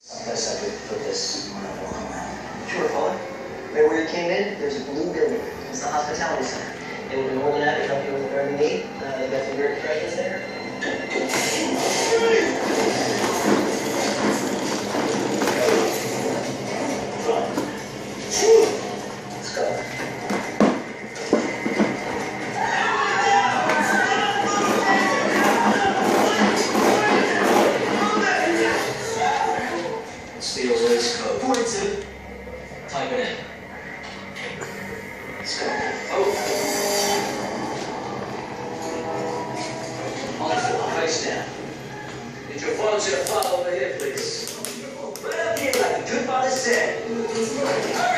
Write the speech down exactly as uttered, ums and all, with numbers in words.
I guess I could put this on a map. Sure, Fuller. Right where you came in, there's a blue building. It's the hospitality center. They will be more than happy to help you with whatever you need. Uh, they got some great refreshments there. Let's go. Steel race code. forty-two. Type it in. Let's go. Oh. On the floor, face down. Get your phone to the file over here, please. Right up here, like the good father said.